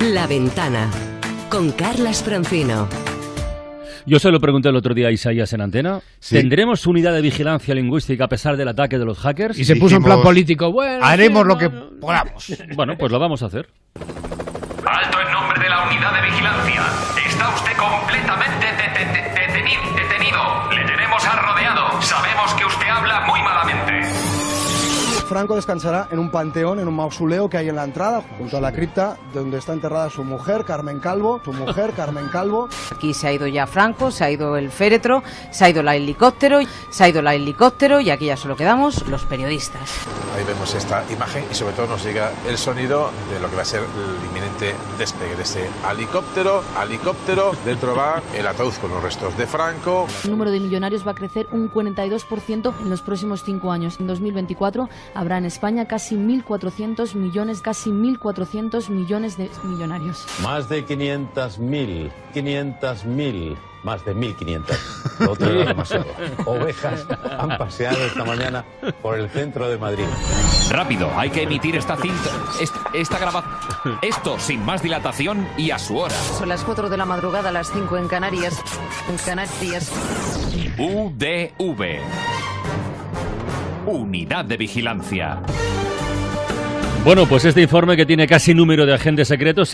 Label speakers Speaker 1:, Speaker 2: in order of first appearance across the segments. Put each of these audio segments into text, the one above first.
Speaker 1: La Ventana, con Carlas Francino.
Speaker 2: Yo se lo pregunté el otro día a Isaías en Antena.
Speaker 3: Sí.
Speaker 2: ¿Tendremos unidad de vigilancia lingüística a pesar del ataque de los hackers?
Speaker 3: Y se puso en plan político. Bueno,
Speaker 4: haremos lo que podamos.
Speaker 2: Bueno, pues lo vamos a hacer.
Speaker 5: Alto en nombre de la unidad de vigilancia. Está usted completamente detenido. Le tenemos rodeado. Sabemos que usted habla muy malamente.
Speaker 6: Franco descansará en un panteón, en un mausoleo que hay en la entrada, junto a la cripta donde está enterrada su mujer, Carmen Calvo.
Speaker 7: Aquí se ha ido ya Franco, se ha ido el féretro, se ha ido el helicóptero y aquí ya solo quedamos los periodistas.
Speaker 8: Ahí vemos esta imagen y sobre todo nos llega el sonido de lo que va a ser el inminente despegue de ese helicóptero. Dentro va el ataúd con los restos de Franco.
Speaker 9: El número de millonarios va a crecer un 42% en los próximos 5 años. En 2024 habrá en España casi 1.400 millones de millonarios.
Speaker 10: Más de 500.000, más de 1.500. Lo otro era demasiado. Ovejas han paseado esta mañana por el centro de Madrid.
Speaker 5: Rápido, hay que emitir esta cinta, esta grabación. Esto sin más dilatación y a su hora.
Speaker 7: Son las 4 de la madrugada, las 5 en Canarias.
Speaker 5: UDV. Unidad de Vigilancia.
Speaker 2: Bueno, pues este informe que tiene casi número de agentes secretos,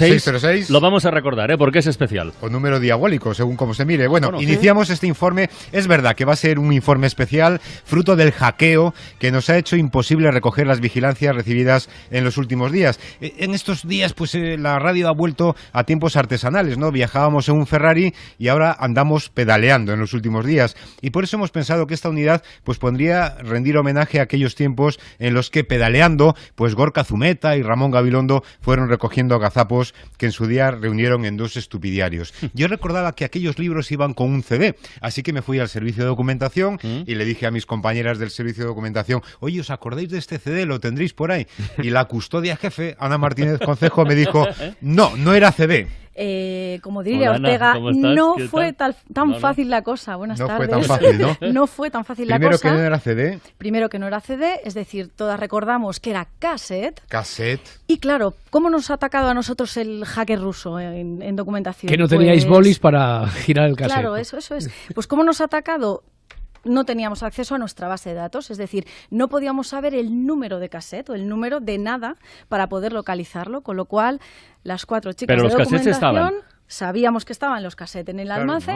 Speaker 2: 606, lo vamos a recordar, porque es especial.
Speaker 4: O número diabólico, según como se mire. Bueno,
Speaker 2: sí.
Speaker 4: Iniciamos este informe. Es verdad que va a ser un informe especial, fruto del hackeo que nos ha hecho imposible recoger las vigilancias recibidas en los últimos días. En estos días, pues la radio ha vuelto a tiempos artesanales, ¿no? Viajábamos en un Ferrari y ahora andamos pedaleando en los últimos días. Y por eso hemos pensado que esta unidad pues podría rendir homenaje a aquellos tiempos en los que pedaleando, pues Gorka Zumeta y Ramón Gabilondo fueron recogiendo agazapos que en su día reunieron en 2 estupidiarios. Yo recordaba que aquellos libros iban con un CD, así que me fui al servicio de documentación y le dije a mis compañeras del servicio de documentación: oye, ¿os acordáis de este CD? ¿Lo tendréis por ahí? Y la custodia jefe, Ana Martínez Concejo, me dijo: no era CD.
Speaker 11: Como diría Ortega, no fue tan fácil la cosa. Buenas tardes.
Speaker 4: No fue tan fácil, ¿no?
Speaker 11: No fue tan fácil la cosa.
Speaker 4: Primero que no era CD.
Speaker 11: Primero que no era CD, es decir, todas recordamos que era cassette.
Speaker 4: Cassette.
Speaker 11: Y claro, ¿cómo nos ha atacado a nosotros el hacker ruso en documentación?
Speaker 3: Que no teníais bolis para girar el cassette.
Speaker 11: Claro, eso es. Pues ¿cómo nos ha atacado? No teníamos acceso a nuestra base de datos, es decir, no podíamos saber el número de cassette o el número de nada para poder localizarlo, con lo cual las 4 chicas de documentación sabíamos que estaban los cassettes en el almacén,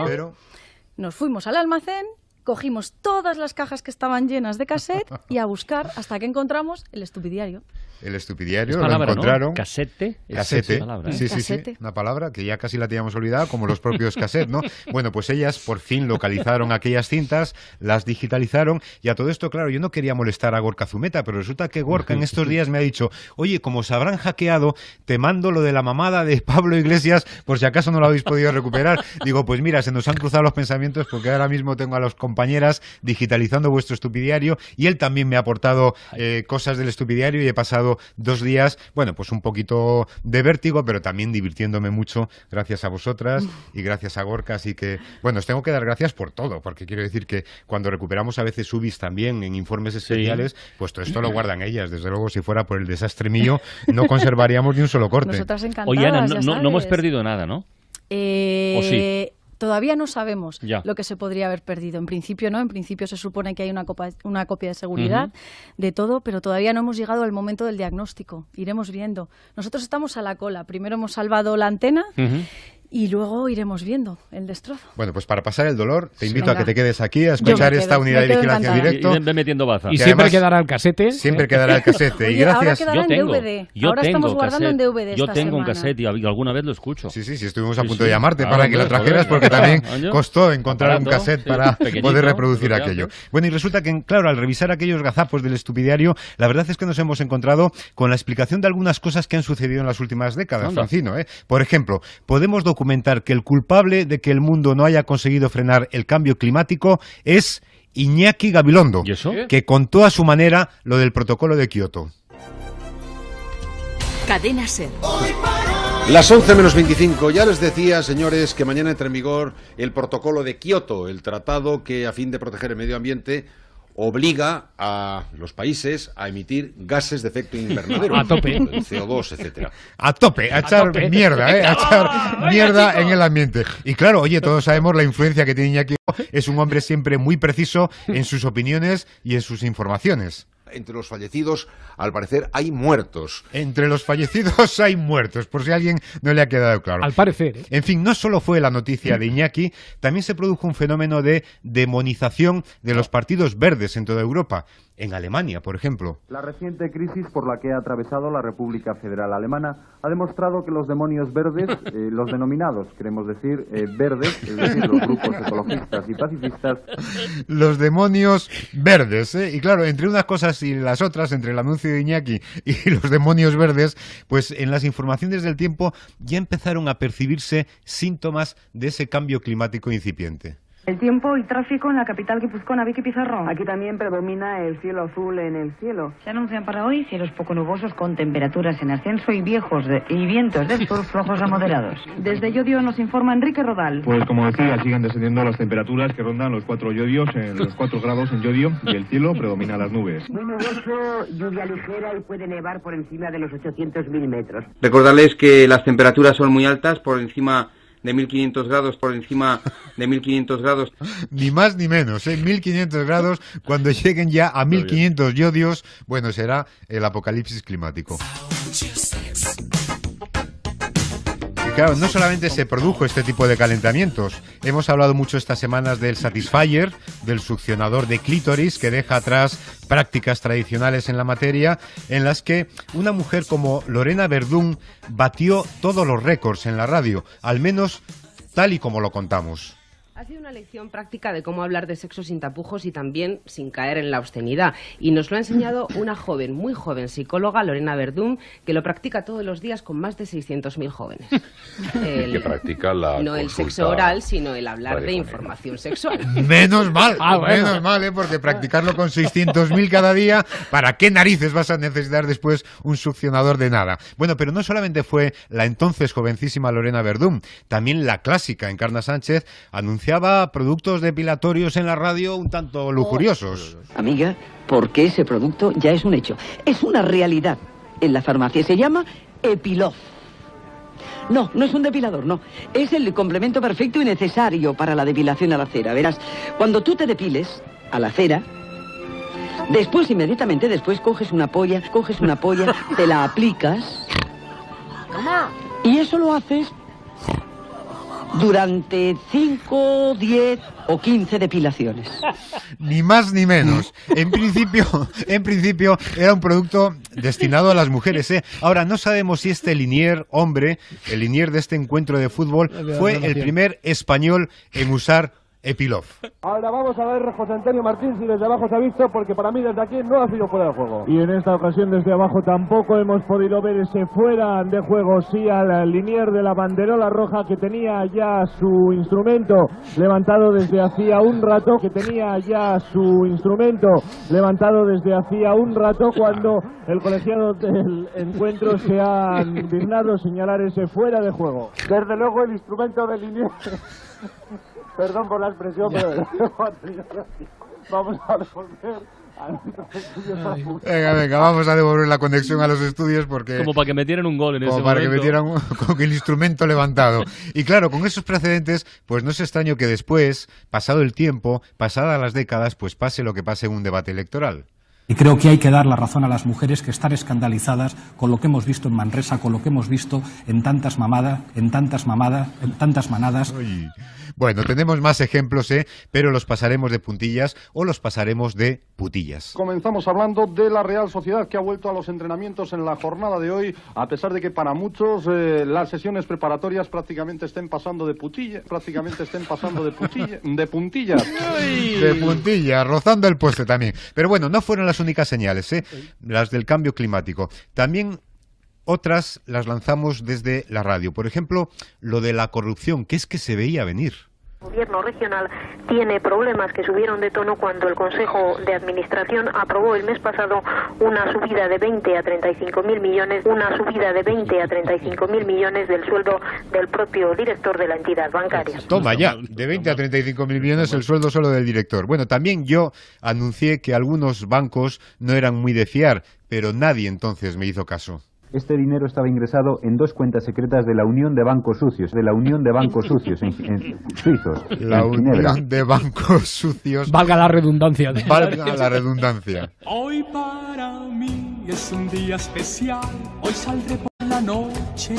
Speaker 11: nos fuimos al almacén, cogimos todas las cajas que estaban llenas de cassette y a buscar hasta que encontramos el estupidiario.
Speaker 4: El estupidiario,
Speaker 2: palabra,
Speaker 4: lo encontraron.
Speaker 2: ¿no? Casete.
Speaker 4: Casete.
Speaker 2: Palabra,
Speaker 4: sí, una palabra que ya casi la teníamos olvidada, como los propios cassettes, ¿no? Bueno, pues ellas por fin localizaron aquellas cintas, las digitalizaron, y a todo esto, claro, yo no quería molestar a Gorka Zumeta, pero resulta que Gorka en estos días me ha dicho: oye, como os habrán hackeado, te mando lo de la mamada de Pablo Iglesias, por si acaso no lo habéis podido recuperar. Digo, pues mira, se nos han cruzado los pensamientos, porque ahora mismo tengo a las compañeras digitalizando vuestro estupidiario, y él también me ha aportado cosas del estupidiario, y he pasado 2 días, bueno, pues un poquito de vértigo, pero también divirtiéndome mucho, gracias a vosotras y gracias a Gorka. Así que, bueno, os tengo que dar gracias por todo, porque quiero decir que cuando recuperamos a veces UBIs también en informes especiales, pues todo esto lo guardan ellas. Desde luego, si fuera por el desastre mío, no conservaríamos ni un solo corte.
Speaker 11: Nosotras encantadas.
Speaker 2: Oye, Ana, no hemos perdido nada, ¿no? ¿O sí?
Speaker 11: Todavía no sabemos lo que se podría haber perdido. En principio no, en principio se supone que hay una copia de seguridad de todo, pero todavía no hemos llegado al momento del diagnóstico. Iremos viendo. Nosotros estamos a la cola. Primero hemos salvado la antena y luego iremos viendo el destrozo.
Speaker 4: Bueno, pues para pasar el dolor, te invito a que te quedes aquí a escuchar esta unidad de vigilancia en directo.
Speaker 2: Y ve metiendo baza.
Speaker 3: Y siempre quedará el casete.
Speaker 4: Siempre quedará el casete.
Speaker 11: Oye,
Speaker 4: y gracias.
Speaker 11: Ahora quedará en DVD. Ahora estamos guardando en DVD
Speaker 2: Yo
Speaker 11: esta
Speaker 2: tengo un
Speaker 11: semana.
Speaker 2: cassette y alguna vez lo escucho.
Speaker 4: Sí, estuvimos a punto de llamarte para que lo trajeras, porque también costó encontrar un cassette para poder reproducir aquello. Bueno, y resulta que, claro, al revisar aquellos gazapos del estupidiario, la verdad es que nos hemos encontrado con la explicación de algunas cosas que han sucedido en las últimas décadas, Francino, ¿eh? Por ejemplo, podemos documentar que el culpable de que el mundo no haya conseguido frenar el cambio climático es Iñaki Gabilondo,
Speaker 2: ¿y eso?
Speaker 4: Que contó a su manera lo del protocolo de Kioto.
Speaker 1: Cadena SER.
Speaker 12: Las 11 menos 25. Ya les decía, señores, que mañana entra en vigor el protocolo de Kioto, el tratado que, a fin de proteger el medio ambiente, obliga a los países a emitir gases de efecto invernadero.
Speaker 3: A tope.
Speaker 12: El CO2, etcétera.
Speaker 4: A tope, a echar mierda, a echar mierda en el ambiente. Y claro, oye, todos sabemos la influencia que tiene Iñaki. Es un hombre siempre muy preciso en sus opiniones y en sus informaciones.
Speaker 12: Entre los fallecidos, al parecer, hay muertos.
Speaker 4: Entre los fallecidos hay muertos, por si a alguien no le ha quedado claro.
Speaker 3: Al parecer.
Speaker 4: En fin, no solo fue la noticia de Iñaki, también se produjo un fenómeno de demonización de los partidos verdes en toda Europa. En Alemania, por ejemplo.
Speaker 13: La reciente crisis por la que ha atravesado la República Federal Alemana ha demostrado que los demonios verdes, los denominados, queremos decir, verdes, es decir, los grupos ecologistas y pacifistas...
Speaker 4: Los demonios verdes, ¿eh? Y claro, entre unas cosas y las otras, entre el anuncio de Iñaki y los demonios verdes, pues en las informaciones del tiempo ya empezaron a percibirse síntomas de ese cambio climático incipiente.
Speaker 14: El tiempo y tráfico en la capital guipuzcoana, Vicky Pizarro. Aquí también predomina el cielo azul en el cielo.
Speaker 15: Se anuncian para hoy cielos poco nubosos con temperaturas en ascenso y vientos del sur flojos a moderados.
Speaker 14: Desde Llodio nos informa Enrique Rodal.
Speaker 16: Pues como decía, siguen descendiendo las temperaturas que rondan los 4 Llodios, en los 4 grados en Llodio, y el cielo predomina las nubes.
Speaker 17: Muy nuboso, lluvia ligera y puede nevar por encima de los 800.000 metros.
Speaker 18: Recordarles que las temperaturas son muy altas, por encima de 1500 grados, por encima de 1500 grados.
Speaker 4: Ni más ni menos, 1500 grados. Cuando lleguen ya a 1500 Llodios, bueno, será el apocalipsis climático. Y claro, no solamente se produjo este tipo de calentamientos. Hemos hablado mucho estas semanas del Satisfyer, del succionador de clítoris, que deja atrás prácticas tradicionales en la materia, en las que una mujer como Lorena Verdún batió todos los récords en la radio, al menos tal y como lo contamos.
Speaker 19: Ha sido una lección práctica de cómo hablar de sexo sin tapujos y también sin caer en la obscenidad. Y nos lo ha enseñado una joven, muy joven psicóloga, Lorena Verdún, que lo practica todos los días con más de 600.000 jóvenes.
Speaker 8: Que practica la
Speaker 19: no el sexo oral, sino el hablar de información sexual.
Speaker 4: Menos mal, menos mal, porque practicarlo con 600.000 cada día, ¿para qué narices vas a necesitar después un succionador de nada? Bueno, pero no solamente fue la entonces jovencísima Lorena Verdún, también la clásica Encarna Sánchez anunciaba productos depilatorios en la radio un tanto lujuriosos.
Speaker 20: Amiga, porque ese producto ya es un hecho. Es una realidad en la farmacia. Se llama Epilof. No, no es un depilador, no. Es el complemento perfecto y necesario para la depilación a la cera. Verás, cuando tú te depiles a la cera, después, inmediatamente después, coges una polla, te la aplicas. Y eso lo haces durante 5, 10 o 15 depilaciones.
Speaker 4: Ni más ni menos. En principio era un producto destinado a las mujeres, ¿eh? Ahora, no sabemos si este linier hombre, el linier de este encuentro de fútbol, fue el primer español en usar Epilof.
Speaker 21: Ahora vamos a ver, José Antonio Martín, si desde abajo se ha visto, porque para mí desde aquí no ha sido fuera de juego. Y en esta ocasión desde abajo tampoco hemos podido ver ese fuera de juego, sí al linier de la banderola roja que tenía ya su instrumento levantado desde hacía un rato, cuando el colegiado del encuentro se ha dignado señalar ese fuera de juego. Desde luego el instrumento del linier... Perdón por la expresión, pero vamos a devolver a nuestros estudios.
Speaker 4: Venga, vamos a devolver la conexión a los estudios porque...
Speaker 2: Como para que metieran un gol en ese momento.
Speaker 4: Como para que metieran con el instrumento levantado. Y claro, con esos precedentes, pues no es extraño que después, pasado el tiempo, pasadas las décadas, pues pase lo que pase en un debate electoral.
Speaker 22: Y creo que hay que dar la razón a las mujeres que están escandalizadas con lo que hemos visto en Manresa, con lo que hemos visto en tantas manadas.
Speaker 4: Uy. Bueno, tenemos más ejemplos, pero los pasaremos de puntillas o los pasaremos de putillas.
Speaker 21: Comenzamos hablando de la Real Sociedad, que ha vuelto a los entrenamientos en la jornada de hoy, a pesar de que para muchos las sesiones preparatorias prácticamente estén pasando de puntillas.
Speaker 4: De puntillas, rozando el poste también. Pero bueno, no fueron las únicas señales, las del cambio climático. También otras las lanzamos desde la radio. Por ejemplo, lo de la corrupción, que es que se veía venir.
Speaker 6: El gobierno regional tiene problemas que subieron de tono cuando el Consejo de Administración aprobó el mes pasado una subida de 20 a 35.000 millones, del sueldo del propio director de la entidad bancaria.
Speaker 4: Toma ya, de 20 a 35.000 millones el sueldo solo del director. Bueno, también yo anuncié que algunos bancos no eran muy de fiar, pero nadie entonces me hizo caso.
Speaker 9: Este dinero estaba ingresado en 2 cuentas secretas de la Unión de Bancos Sucios, en suizos.
Speaker 4: La Unión de Bancos Sucios.
Speaker 3: Valga la redundancia.
Speaker 4: Valga la redundancia.
Speaker 23: Hoy para mí es un día especial, hoy saldré por la noche,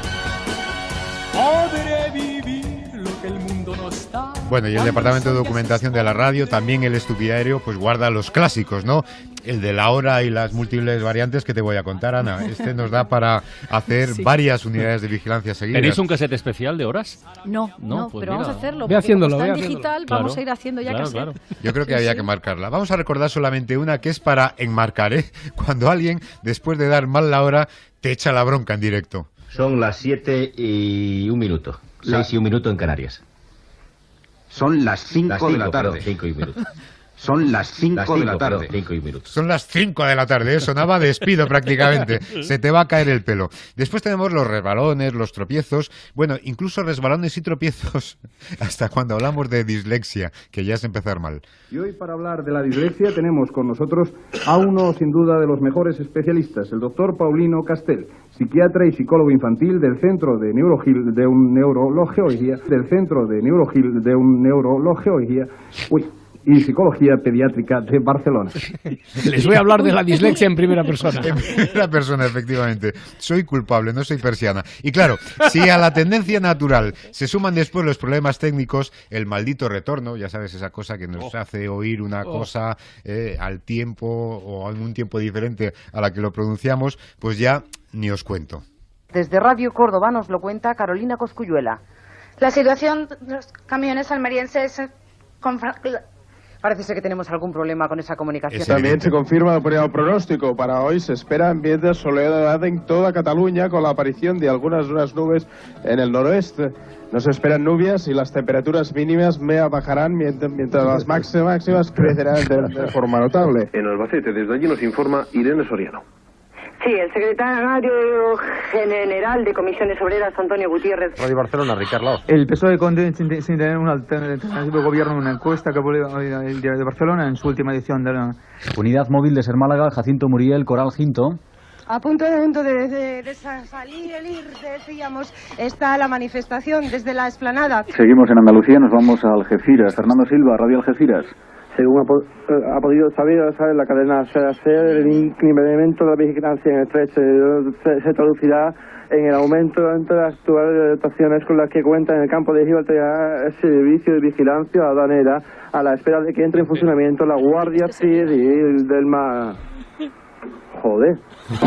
Speaker 23: podré vivir lo que el mundo nos da.
Speaker 4: Bueno, y el Departamento de Documentación de la radio, también el estupidario, pues guarda los clásicos, ¿no? El de la hora y las múltiples variantes que te voy a contar, Ana. Este nos da para hacer varias unidades de vigilancia seguidas.
Speaker 2: ¿Tenéis un casete especial de horas?
Speaker 11: No,
Speaker 2: pues
Speaker 11: pero vamos a hacerlo.
Speaker 3: Ve haciéndolo,
Speaker 11: como está en digital, vamos a ir haciendo ya cassette.
Speaker 2: Claro.
Speaker 4: Yo creo que había que marcarla. Vamos a recordar solamente una que es para enmarcar, ¿eh? Cuando alguien, después de dar mal la hora, te echa la bronca en directo.
Speaker 24: Son las 7 y 1 minuto. 6 y 1 minuto en Canarias.
Speaker 12: Son las 5 de la tarde.
Speaker 24: 5 y 1 minuto.
Speaker 12: Son las 5 de la tarde.
Speaker 24: 5 y 1 minuto.
Speaker 4: Son las 5 de la tarde, ¿eh? Sonaba despido prácticamente. Se te va a caer el pelo. Después tenemos los resbalones, los tropiezos. Bueno, incluso resbalones y tropiezos hasta cuando hablamos de dislexia, que ya es empezar mal.
Speaker 13: Y hoy para hablar de la dislexia tenemos con nosotros a uno sin duda de los mejores especialistas, el doctor Paulino Castel, psiquiatra y psicólogo infantil del Centro de Neurología y Psicología Pediátrica de Barcelona.
Speaker 3: Les voy a hablar de la dislexia en primera persona.
Speaker 4: En primera persona, efectivamente. Soy culpable, no soy persiana. Y claro, si a la tendencia natural se suman después los problemas técnicos, el maldito retorno, ya sabes, esa cosa que nos hace oír una cosa al tiempo o en un tiempo diferente a la que lo pronunciamos, pues ya ni os cuento.
Speaker 7: Desde Radio Córdoba nos lo cuenta Carolina Cosculluela.
Speaker 25: La situación de los camiones almerienses
Speaker 7: Parece ser que tenemos algún problema con esa comunicación.
Speaker 21: También se confirma el pronóstico. Para hoy se espera ambiente de soledad en toda Cataluña con la aparición de algunas nubes en el noroeste. No se esperan lluvias y las temperaturas mínimas bajarán mientras las máximas crecerán de forma notable.
Speaker 26: En Albacete, desde allí nos informa Irene Soriano.
Speaker 14: Sí, el secretario general de Comisiones Obreras, Antonio Gutiérrez.
Speaker 26: Radio Barcelona, Ricard Laos.
Speaker 27: El PSOE sin tener un alternativo gobierno en una encuesta que publicó el Diario de Barcelona en su última edición de la
Speaker 28: Unidad Móvil de Ser Málaga, Jacinto Muriel, Coral Ginto.
Speaker 29: A punto de salir el IR, decíamos, está la manifestación desde la explanada.
Speaker 30: Seguimos en Andalucía, nos vamos a Algeciras. Fernando Silva, Radio Algeciras.
Speaker 31: Según ha podido saber la cadena SER, el incremento de la vigilancia en el estrecho se traducirá en el aumento de las actuales dotaciones con las que cuenta en el campo de Gibraltar el servicio de vigilancia aduanera a la espera de que entre en funcionamiento la Guardia Civil del Mar. Joder,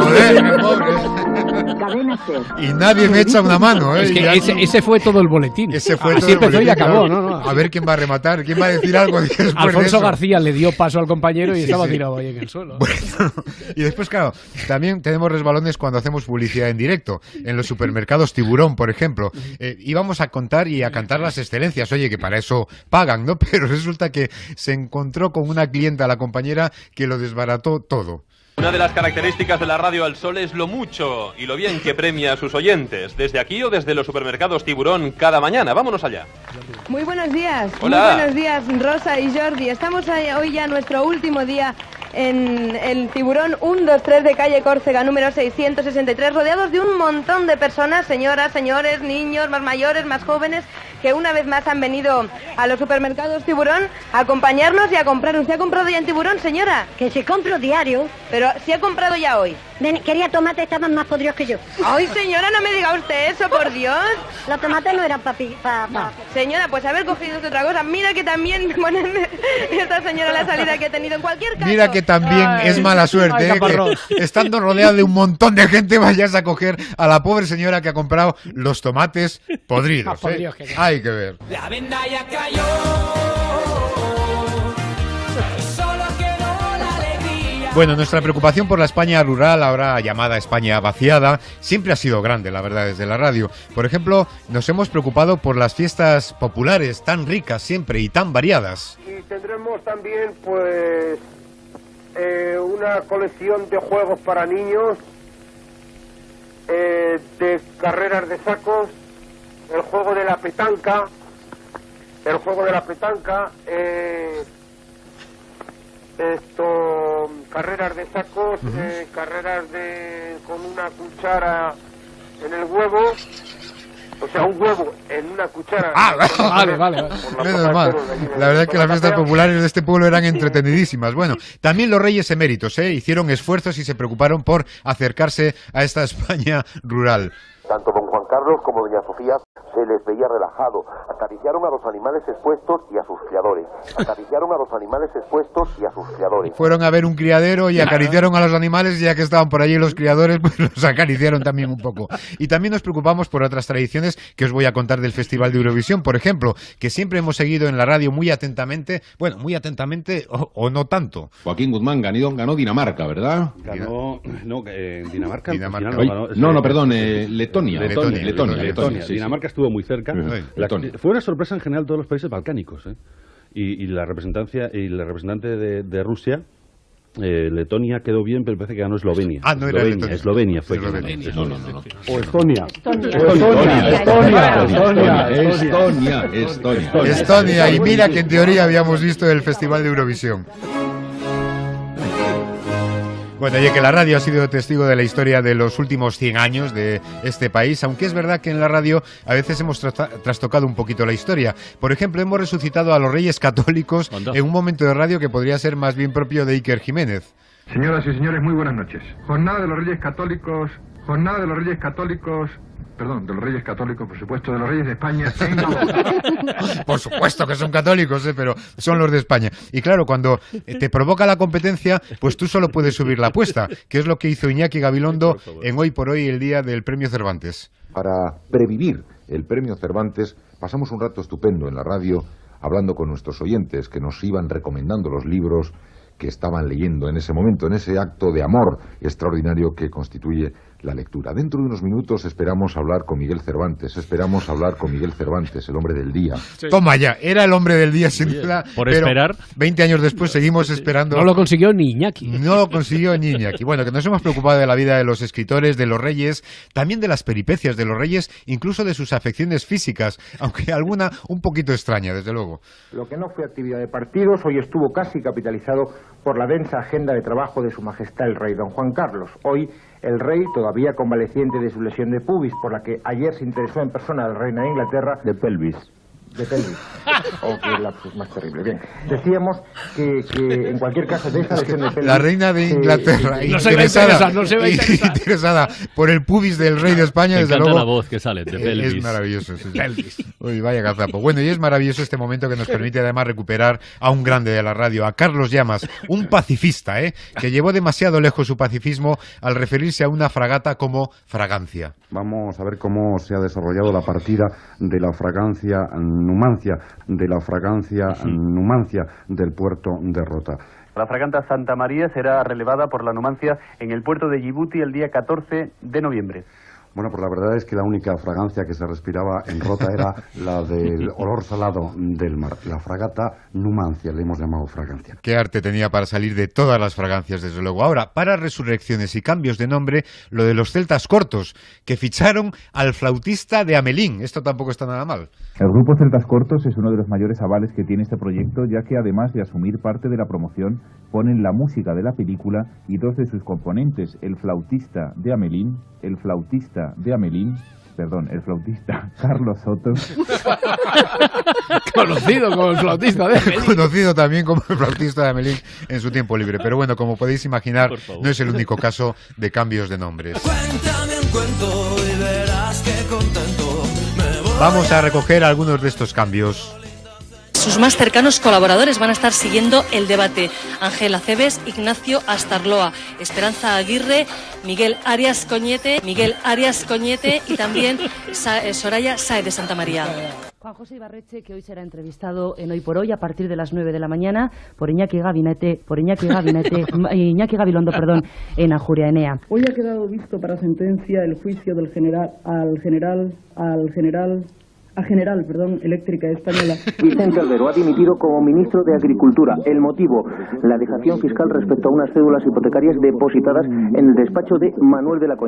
Speaker 4: y nadie me echa una mano, ¿eh?
Speaker 3: Es que ese fue todo el boletín.
Speaker 4: Ese fue
Speaker 3: Así
Speaker 4: todo el
Speaker 3: empezó
Speaker 4: boletín,
Speaker 3: y acabó,
Speaker 4: claro.
Speaker 3: ¿no?
Speaker 4: A ver quién va a rematar, quién va a decir algo después
Speaker 3: Alfonso
Speaker 4: de eso.
Speaker 3: García le dio paso al compañero y estaba tirado ahí en el suelo.
Speaker 4: Bueno, y después, claro, también tenemos resbalones cuando hacemos publicidad en directo. En los supermercados Tiburón, por ejemplo. Íbamos a contar y a cantar las excelencias. Oye, que para eso pagan, ¿no? Pero resulta que se encontró con una clienta, la compañera, que lo desbarató todo.
Speaker 32: Una de las características de la Radio Al Sol es lo mucho y lo bien que premia a sus oyentes, desde aquí o desde los supermercados Tiburón cada mañana. Vámonos allá.
Speaker 29: Muy buenos días.
Speaker 32: Hola.
Speaker 29: Muy buenos días, Rosa y Jordi. Estamos hoy ya nuestro último día en el Tiburón 123 de calle Córcega, número 663, rodeados de un montón de personas, señoras, señores, niños, más mayores, más jóvenes, que una vez más han venido a los supermercados Tiburón a acompañarnos y a comprar. ¿Usted ha comprado ya en Tiburón, señora?
Speaker 33: Que se compro diario.
Speaker 29: Pero si ha comprado ya hoy.
Speaker 33: Quería tomates, estaban más podridos que yo.
Speaker 29: Ay, señora, no me diga usted eso, por Dios.
Speaker 33: Los tomates no eran papi.
Speaker 29: Señora, pues haber cogido otra cosa. Mira que también ponen esta señora la salida que ha tenido en cualquier caso.
Speaker 4: Mira que también es mala suerte, que estando rodeada de un montón de gente vayas a coger a la pobre señora que ha comprado los tomates podridos. Hay que ver.
Speaker 23: La venda ya cayó. Solo quedó la alegría.
Speaker 4: Bueno, nuestra preocupación por la España rural, ahora llamada España vaciada, siempre ha sido grande, la verdad, desde la radio. Por ejemplo, nos hemos preocupado por las fiestas populares tan ricas siempre y tan variadas.
Speaker 1: Y tendremos también, pues, una colección de juegos para niños, de carreras de sacos, el juego de la petanca, carreras de sacos, carreras con una cuchara en el huevo, o sea, un huevo en una cuchara.
Speaker 3: Vale.
Speaker 4: Menos mal. La verdad es que las fiestas populares de este pueblo eran entretenidísimas. Bueno, también los reyes eméritos hicieron esfuerzos y se preocuparon por acercarse a esta España rural.
Speaker 26: Tanto don Juan Carlos como doña Sofía se les veía relajado. Acariciaron a los animales expuestos y a sus criadores.
Speaker 4: Fueron a ver un criadero y acariciaron a los animales, y ya que estaban por allí los criadores, pues los acariciaron también un poco. Y también nos preocupamos por otras tradiciones que os voy a contar del Festival de Eurovisión, por ejemplo, que siempre hemos seguido en la radio muy atentamente, o no tanto.
Speaker 12: Joaquín Guzmán ganó Dinamarca, ¿verdad?
Speaker 5: Dinamarca.
Speaker 12: Perdón, Letonia.
Speaker 5: Sí. Dinamarca estuvo muy cerca. Fue una sorpresa en general todos los países balcánicos, y la representante de Rusia, Letonia, quedó bien, pero parece que ganó Eslovenia. Eslovenia fue. No. O Estonia.
Speaker 4: Estonia. Y mira que en teoría habíamos visto el Festival de Eurovisión. Bueno, ya que la radio ha sido testigo de la historia de los últimos 100 años de este país, aunque es verdad que en la radio a veces hemos trastocado un poquito la historia. Por ejemplo, hemos resucitado a los Reyes Católicos en un momento de radio que podría ser más bien propio de Iker Jiménez.
Speaker 6: Señoras y señores, muy buenas noches. Jornada de los Reyes Católicos, por supuesto, de los Reyes de España.
Speaker 4: Por supuesto que son católicos, pero son los de España. Y claro, cuando te provoca la competencia, pues tú solo puedes subir la apuesta, que es lo que hizo Iñaki Gabilondo en Hoy por Hoy, el día del Premio Cervantes.
Speaker 8: Para previvir el Premio Cervantes, pasamos un rato estupendo en la radio, hablando con nuestros oyentes, que nos iban recomendando los libros que estaban leyendo en ese momento, en ese acto de amor extraordinario que constituye la lectura. Dentro de unos minutos esperamos hablar con Miguel Cervantes, el hombre del día.
Speaker 4: Sí. Toma ya, era el hombre del día sin duda.
Speaker 2: Por esperar.
Speaker 4: 20 años después seguimos esperando.
Speaker 3: No lo consiguió ni Iñaki.
Speaker 4: Bueno, que nos hemos preocupado de la vida de los escritores, de los reyes, también de las peripecias de los reyes, incluso de sus afecciones físicas, aunque alguna un poquito extraña, desde luego.
Speaker 9: Lo que no fue actividad de partidos, hoy estuvo casi capitalizado por la densa agenda de trabajo de Su Majestad el Rey Don Juan Carlos. Hoy el rey, todavía convaleciente de su lesión de pubis, por la que ayer se interesó en persona a la reina de Inglaterra.
Speaker 8: De pelvis.
Speaker 9: O que lapsus más terrible. Bien, decíamos que en cualquier caso de esta lesión de pelvis...
Speaker 4: La reina de Inglaterra, interesada por el pubis del rey de España, desde luego.
Speaker 2: La voz que sale, de pelvis.
Speaker 4: Es maravilloso. Uy, vaya gazapo. Bueno, y es maravilloso este momento que nos permite además recuperar a un grande de la radio, a Carlos Llamas, un pacifista, que llevó demasiado lejos su pacifismo al referirse a una fragata como fragancia.
Speaker 10: Vamos a ver cómo se ha desarrollado la partida de la fragancia Numancia del puerto de Rota.
Speaker 15: La fragata Santa María será relevada por la Numancia en el puerto de Yibuti el día 14 de noviembre.
Speaker 10: Bueno, pues la verdad es que la única fragancia que se respiraba en Rota era la del olor salado del mar. La fragata Numancia, le hemos llamado fragancia.
Speaker 4: Qué arte tenía para salir de todas las fragancias, desde luego. Ahora, para resurrecciones y cambios de nombre, lo de los celtas cortos, que ficharon al flautista de Amelín. Esto tampoco está nada mal.
Speaker 16: El grupo Celtas Cortos es uno de los mayores avales que tiene este proyecto, ya que además de asumir parte de la promoción, ponen la música de la película y dos de sus componentes, el flautista Carlos Soto.
Speaker 3: Conocido como el flautista de Amelín.
Speaker 4: Conocido también como el flautista de Amelín en su tiempo libre. Pero bueno, como podéis imaginar, no es el único caso de cambios de nombres.
Speaker 17: Cuéntame un cuento y verás qué contento me voy.
Speaker 4: Vamos a recoger algunos de estos cambios.
Speaker 18: Sus más cercanos colaboradores van a estar siguiendo el debate. Ángel Aceves, Ignacio Astarloa, Esperanza Aguirre, Miguel Arias Coñete y también Soraya Sáez de Santa María.
Speaker 7: Juan José Ibarretxe, que hoy será entrevistado en Hoy por Hoy a partir de las 9 de la mañana por Iñaki Gabilondo, en Ajuria Enea.
Speaker 11: Hoy ha quedado visto para sentencia el juicio del General Eléctrica Española.
Speaker 13: Vicente Albero ha dimitido como ministro de Agricultura. El motivo, la dejación fiscal respecto a unas cédulas hipotecarias depositadas en el despacho de Manuel de la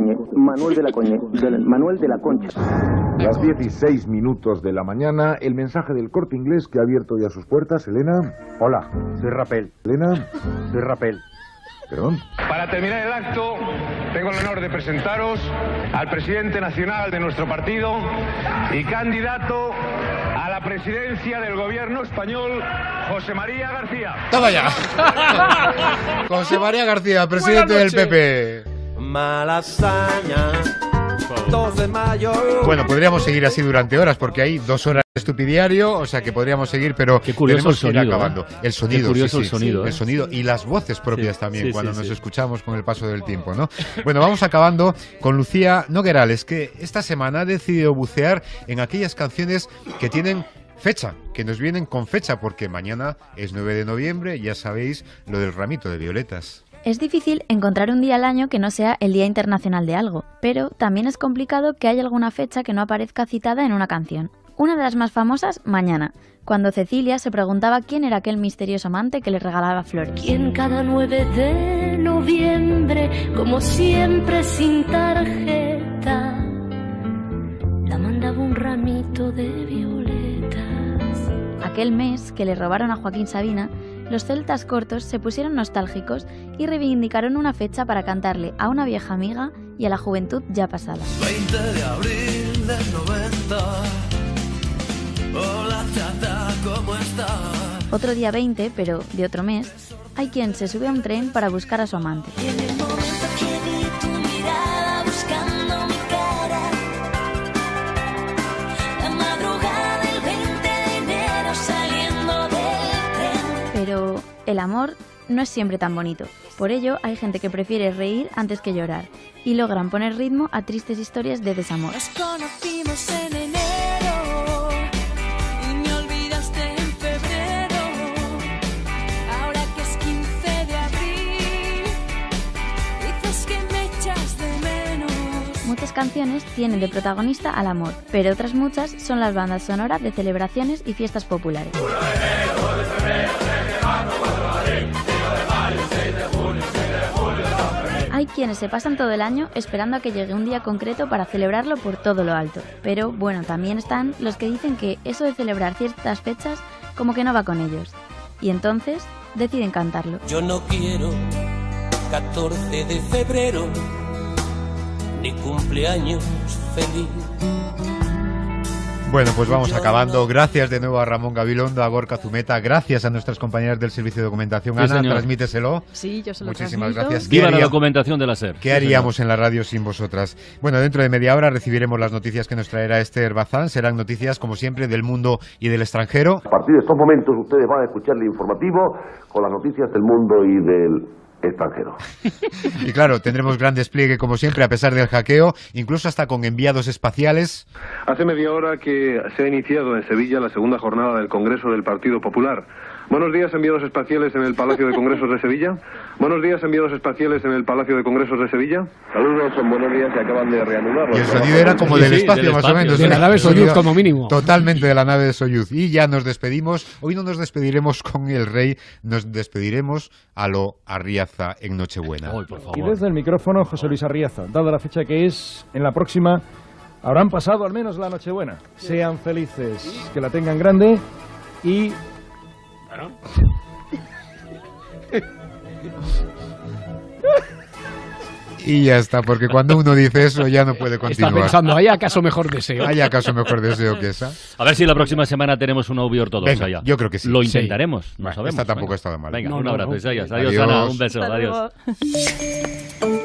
Speaker 13: Concha.
Speaker 8: Las 16 minutos de la mañana, el mensaje del Corte Inglés que ha abierto ya sus puertas. Elena.
Speaker 14: Hola, soy Rapel.
Speaker 8: Elena.
Speaker 14: Soy Rapel.
Speaker 8: Perdón.
Speaker 19: Para terminar el acto, tengo el honor de presentaros al presidente nacional de nuestro partido y candidato a la presidencia del gobierno español, José María García.
Speaker 4: ¡Toma ya! José María García, presidente del PP.
Speaker 17: Malasaña, 2 de mayo.
Speaker 4: Bueno, podríamos seguir así durante horas porque hay 2 horas de estupidiario, o sea que podríamos seguir, pero
Speaker 2: qué curioso
Speaker 4: tenemos
Speaker 2: el sonido,
Speaker 4: que ir acabando. El sonido,
Speaker 2: qué curioso
Speaker 4: sí,
Speaker 2: el sonido,
Speaker 4: el sonido y las voces propias también cuando nos
Speaker 2: sí.
Speaker 4: escuchamos con el paso del tiempo, ¿no? Bueno, vamos acabando con Lucía Noguerales, que esta semana ha decidido bucear en aquellas canciones que tienen fecha, que nos vienen con fecha, porque mañana es 9 de noviembre, ya sabéis lo del ramito de violetas.
Speaker 19: Es difícil encontrar un día al año que no sea el Día Internacional de algo, pero también es complicado que haya alguna fecha que no aparezca citada en una canción. Una de las más famosas, Mañana, cuando Cecilia se preguntaba quién era aquel misterioso amante que le regalaba flores.
Speaker 20: ¿Quién cada 9 de noviembre, como siempre sin tarjeta, la mandaba un ramito de violetas?
Speaker 19: Aquel mes que le robaron a Joaquín Sabina, los celtas cortos se pusieron nostálgicos y reivindicaron una fecha para cantarle a una vieja amiga y a la juventud ya pasada.
Speaker 17: 20 de abril del 90. Hola chata, ¿cómo estás?
Speaker 19: Otro día 20, pero de otro mes, hay quien se sube a un tren para buscar a su amante.
Speaker 20: Y en el momento que vi tu mirada buscando mi cara, la madrugada del 20 de enero saliendo del tren.
Speaker 19: Pero el amor no es siempre tan bonito. Por ello, hay gente que prefiere reír antes que llorar y logran poner ritmo a tristes historias de desamor.
Speaker 20: Nos conocimos en enero y me olvidaste en febrero. Ahora que es 15 de abril, dices que me echas de menos.
Speaker 19: Muchas canciones tienen de protagonista al amor, pero otras muchas son las bandas sonoras de celebraciones y fiestas populares. Hay quienes se pasan todo el año esperando a que llegue un día concreto para celebrarlo por todo lo alto. Pero bueno, también están los que dicen que eso de celebrar ciertas fechas como que no va con ellos. Y entonces deciden cantarlo.
Speaker 17: Yo no quiero 14 de febrero ni cumpleaños feliz.
Speaker 4: Bueno, pues vamos acabando. Gracias de nuevo a Ramón Gabilondo, a Gorka Zumeta. Gracias a nuestras compañeras del Servicio de Documentación.
Speaker 2: Sí,
Speaker 4: Ana,
Speaker 2: señor.
Speaker 4: Transmíteselo.
Speaker 21: Sí, yo se lo
Speaker 4: Muchísimas
Speaker 21: transmito.
Speaker 4: gracias.
Speaker 2: Viva la documentación de la SER.
Speaker 4: ¿Qué haríamos en la radio sin vosotras? Bueno, dentro de media hora recibiremos las noticias que nos traerá Esther Bazán. Serán noticias, como siempre, del mundo y del extranjero.
Speaker 26: A partir de estos momentos ustedes van a escuchar el informativo con las noticias del mundo y del extranjero.
Speaker 4: Y claro, tendremos gran despliegue, como siempre, a pesar del hackeo, incluso hasta con enviados espaciales.
Speaker 6: Hace media hora que se ha iniciado en Sevilla la segunda jornada del Congreso del Partido Popular. Buenos días, enviados espaciales en el Palacio de Congresos de Sevilla. Buenos días, enviados espaciales en el Palacio de Congresos de Sevilla. Saludos, son buenos días, se acaban de reanudar.
Speaker 4: Y el sonido era como del espacio, más o menos.
Speaker 3: De la nave Soyuz, como mínimo.
Speaker 4: Totalmente de la nave de Soyuz. Y ya nos despedimos. Hoy no nos despediremos con el rey, nos despediremos a lo Arriaza en Nochebuena.
Speaker 2: Ay, por favor.
Speaker 22: Y desde el micrófono, José Luis Arriaza. Dada la fecha que es, en la próxima habrán pasado al menos la Nochebuena. Sean felices, que la tengan grande y...
Speaker 4: Y ya está, porque cuando uno dice eso ya no puede continuar.
Speaker 3: Está pensando, ¿hay acaso mejor deseo?
Speaker 4: ¿Hay acaso mejor deseo que esa?
Speaker 2: A ver si la próxima semana tenemos una UBI ortodoxa.
Speaker 4: Venga,
Speaker 2: ya.
Speaker 4: yo creo que sí.
Speaker 2: Lo intentaremos, no
Speaker 4: Bueno,
Speaker 2: sabemos.
Speaker 4: esta tampoco ha estado mal.
Speaker 2: Venga,
Speaker 4: No,
Speaker 2: un
Speaker 4: no,
Speaker 2: abrazo,
Speaker 4: no.
Speaker 2: Isaías.
Speaker 4: Adiós.
Speaker 2: Adiós, Ana, un beso,
Speaker 20: Hasta
Speaker 2: adiós.
Speaker 20: luego.